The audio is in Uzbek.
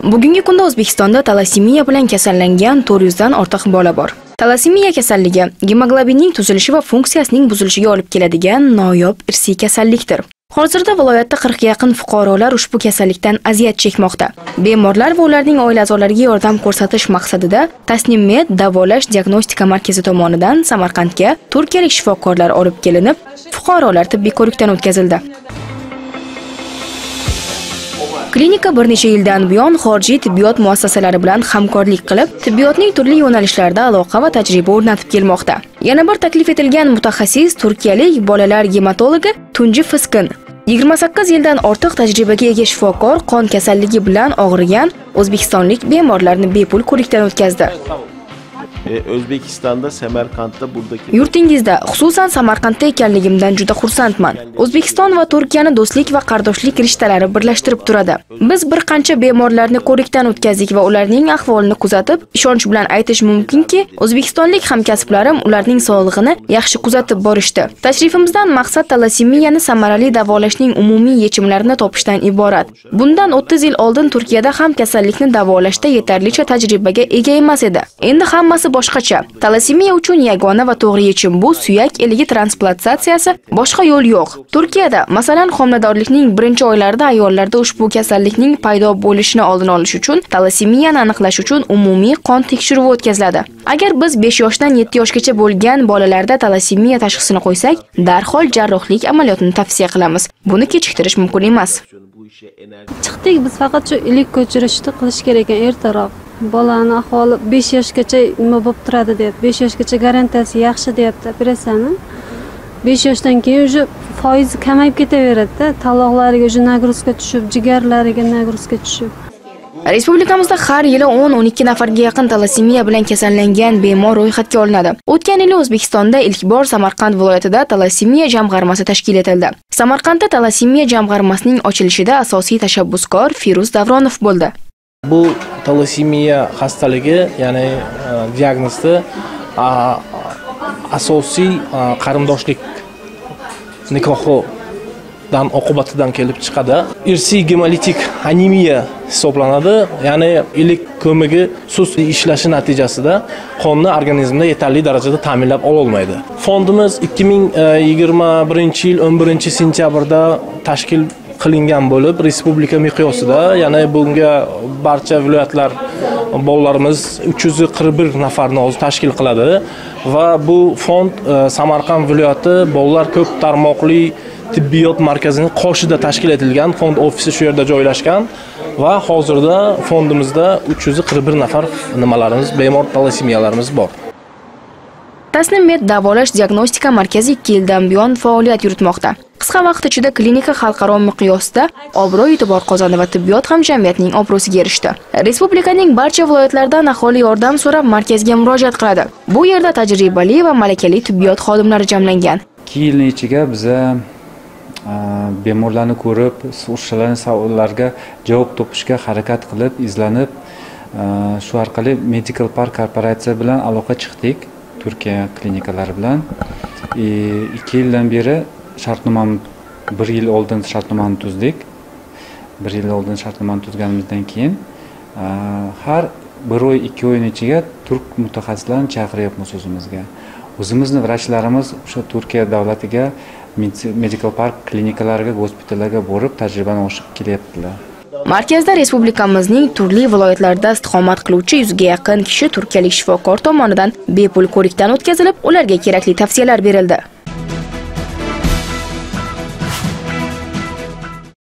Bugungi kunda O'zbekistonda talassemiya bilan kasallangan 400 dan ortiq bola bor. Talassemiya kasalligi gemoglobinning tuzilishi va funksiyasining buzilishiga olib keladigan noyob irsiy kasallikdir. Hozirda viloyatda 40 ga yaqin fuqarolar ushbu kasallikdan aziyat chekmoqda. Bemorlar va ularning oila a'zolariga yordam ko'rsatish maqsadida Tasnim-Med davolash diagnostika markazi tomonidan Samarqandga turkiyalik shifokorlar olib kelinib, fuqarolar tibbiy ko'rikdan o'tkazildi. Klinika bir necha yildan buyon xorijiy tibbiyot muassasalari bilan hamkorlik qilib, tibbiyotning turli yo'nalishlarida aloqa va tajriba o'rnatib kelmoqda. Yana bir taklif etilgan mutaxassis turkiyalik bolalar gematologi Tunji Fiskin. 28 yildan ortiq tajribaga ega shifokor qon kasalligi bilan og'rigan o'zbekistonlik bemorlarni bepul ko'rikdan o'tkazdi. O'zbekistonda Samarqandda buradagi Yurtingizda, xususan Samarqandda ekanligimdan juda xursandman. O'zbekiston va Turkiyani do'stlik va qardoshlik rishtalari birlashtirib turadi. Biz bir qancha bemorlarni ko'rikdan o'tkazdik va ularning ahvolini kuzatib, ishonch bilan aytish mumkinki, o'zbekistonlik hamkasblarim ularning sog'lig'ini yaxshi kuzatib borishdi. Tashrifimizdan maqsad talassemiyani samarali davolashning umumiy yechimlarini topishdan iborat. Bundan 30 yil oldin Turkiyada ham kasallikni davolashda yetarlicha tajribaga ega emas edi. Endi hammasi boshqacha. Talassemiya uchun yagona va to'g'ri yechim bu suyak eligi transplantatsiyasi, boshqa yo'l yo'q. Turkiyada, masalan, homiladorlikning birinchi oylarida ayollarda ushbu kasallikning paydo bo'lishini oldini olish uchun talassemiyani aniqlash uchun umumiy qon tekshiruvi o'tkaziladi. Agar biz 5 yoshdan 7 yoshgacha bo'lgan bolalarda talassemiya tashxisini qo'ysak, darhol jarrohlik amaliyotini tavsiya qilamiz. Buni kechiktirish mumkin emas. Chiqdik, biz faqat shu ilik ko'chirishni qilish kerak ekan ertaroq. Bolani ahvoli 5 yoshgacha nima bo'lib turadi deb, 5 yoshgacha garantiyasi yaxshi deyapti operatsiyani. 5 yoshdan keyin o'sha foizi kamayib ketaveradi-da, taloqlariga o'sha nagruzka tushib, jigarlariga nagruzka tushib. Respublikamizda har yili 10-12 nafarga yaqin talassemiya bilan kasallangan bemor ro'yxatga olinadi. O'tgan yili O'zbekistonda ilk bor Samarqand viloyatida talassemiya jamg'armasi tashkil etildi. Samarqandda talassemiya jamg'armasining ochilishida asosiy tashabbuskor Firuz Davronov bo'ldi. Bu talassemiya xastaligi, ya'ni diagnozi asosiy qarindoshlik nikohidan oqibatidan kelib chiqadi. Irsiy gemolitik anemiya hisoblanadi, ya'ni ilik ko'migi sust ishlashi natijasida qonni organizmda yetarli darajada ta'minlab ololmaydi. Fondimiz 2021-yil 11-sentyabrda tashkil qilingan bo'lib, respublika miqyosida, ya'ni bunga barcha viloyatlar bolalarimiz 341 nafarni o'zi tashkil qiladi va bu fond Samarqand viloyati bolalar ko'p tarmoqli tibbiyot markazining qoshida tashkil etilgan. Fond ofisi shu yerda joylashgan va hozirda fondimizda 341 nafar bemor talassemiyalarimiz bor. Tasnim-Med davolash diagnostika markazi 2 yildan buyon faoliyat yuritmoqda. Qisqa vaqt ichida klinika xalqaro miqyosda obro' e'tibor qozondi va tibbiyot hamjamiyatining obro'siga erishdi. Respublikaning barcha viloyatlaridan aholi yordam so'rab markazga murojaat qiladi. Bu yerda tajribali va malakali tibbiyot xodimlari jamlangan. 2 yilning ichiga biza bemorlarni ko'rib, o'shalarning savollariga javob topishga harakat qilib, izlanib, shu orqali Medical Park korporatsiya bilan aloqa chiqdik. Turkiya klinikalari bilan 2 yildan beri shartnomani 1 yil oldin shartnomani tuzdik. 1 yil oldin shartnomani tuzganimizdan keyin har 1 oy 2 oyning ichiga turk mutaxassislarni chaqiryapmiz o'zimizga. O'zimizning vrachlarimiz o'sha Turkiya davlatiga Medical Park klinikalariga, gospitallarga borib tajribani oshib kelyaptilar. Markazda respublikamizning turli viloyatlarida istiqomat qiluvchi 100 ga yaqin kishi turkiyalik shifokor tomonidan bepul ko'rikdan o'tkazilib, ularga kerakli tavsiyalar berildi.